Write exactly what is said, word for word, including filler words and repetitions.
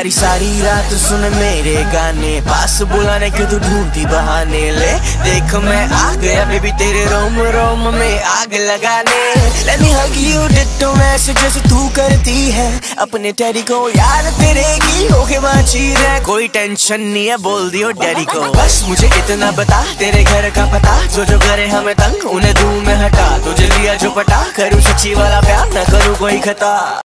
सारी सारी रात सुन मेरे गाने, पास बुलाने क्यों तू ढूंढती बहाने। ले देख मैं आ गया बेबी तेरे रोम रोम में आग लगाने। Let me hug you ditto वैसे जैसे तू करती है अपने डैडी को, यार तेरे की होके बाची रहे। कोई टेंशन नहीं है बोल दियो डैडी को, बस मुझे इतना बता तेरे घर का पता। जो जो करे हमें तंग उन्हें दूर में हटा, तुझे लिया जो पटा, करूँ सच्ची वाला प्यार न करूँ कोई खता।